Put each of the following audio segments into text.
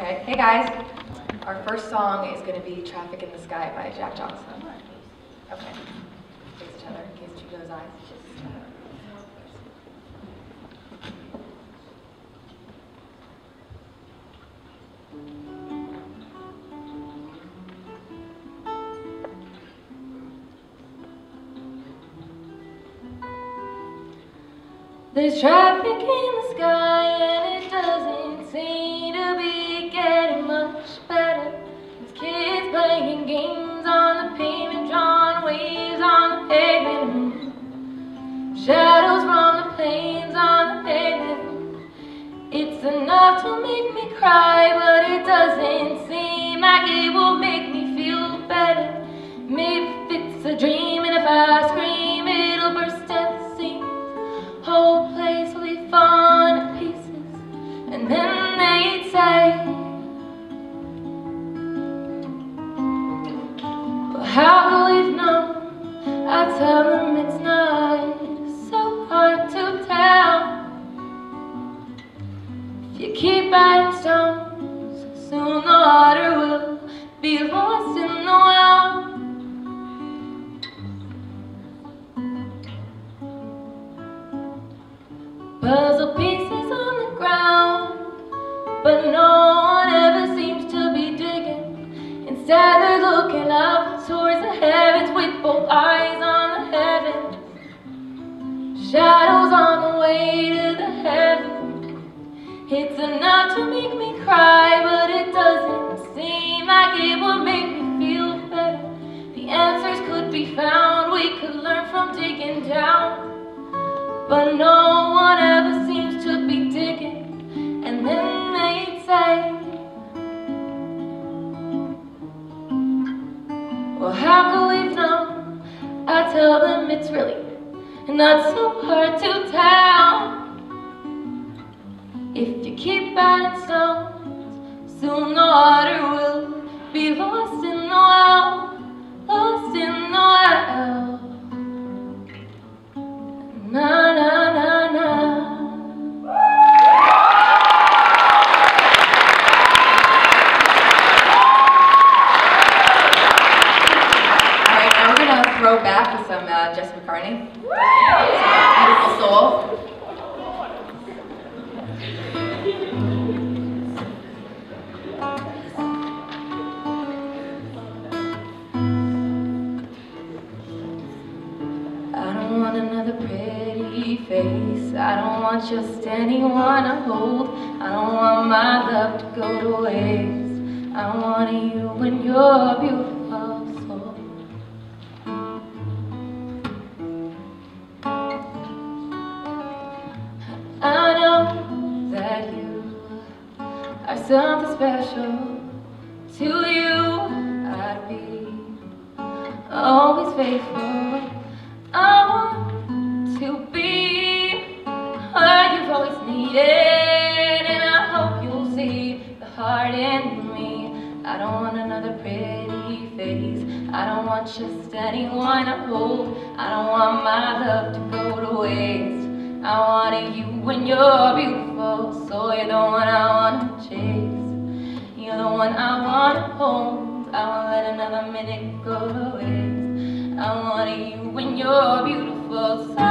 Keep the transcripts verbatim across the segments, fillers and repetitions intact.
Okay, hey guys. Our first song is going to be Traffic in the Sky by Jack Johnson. Okay. Face each other in case you goes eyes. There's traffic in the sky and it doesn't seem to be getting much better. There's kids playing games on the pavement, drawing waves on the pavement. Shadows from the planes on the pavement. It's enough to make me cry, but it doesn't seem like it will make me feel better. Maybe if it's a dream and if I scream it'll burst at the seams. Whole place will be falling to pieces, and then they'd say, well, how could we've known? I tell them it's not so hard to tell. If you keep adding stones, soon the water will be lost in the well. Puzzle pieces on the ground, but no one ever seems to be digging. Instead they're looking up towards the heavens with both eyes on the heavens. Shadows on the way to the heavens. It's enough to make me cry, but it doesn't seem like it will make me feel better. The answers could be found, we could learn from digging down. But no one ever seems to be digging, and then they'd say, well, how could we've known? I tell them it's really not so hard to tell. If you keep adding stones, soon the water will be lost in the well, lost in the well. Na na na na. All right, now we're gonna throw back to some uh, Jess McCartney. Beautiful Soul. I don't want another pretty face. I don't want just anyone to hold. I don't want my love to go to waste. I want you and your beautiful soul. I know that you are something special. To you I'd be always faithful. I want to be what you've always needed, and I hope you'll see the heart in me. I don't want another pretty face. I don't want just anyone to hold. I don't want my love to go to waste. I want you when you're beautiful, so you're the one I want to chase. You're the one I want to hold. I won't let another minute go to waste. I want you when you're beautiful, so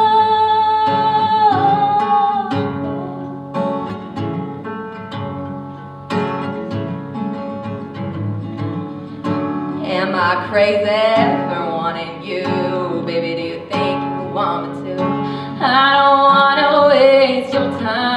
am I crazy for wanting you? Baby, do you think you want me to? I don't wanna waste your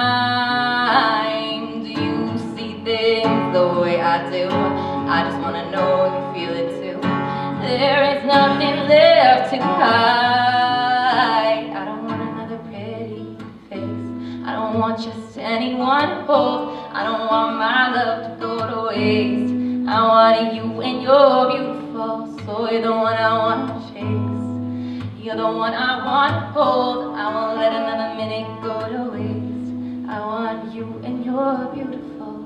time. Do you see things the way I do? I just wanna know you feel it too. There is nothing left to hide. I don't want another pretty face. I don't want just anyone to hold. I don't want my love to go to waste. I want you and you're beautiful, so you're the one I want to chase. You're the one I want to hold. I won't let another minute go to waste. I want you and you're beautiful.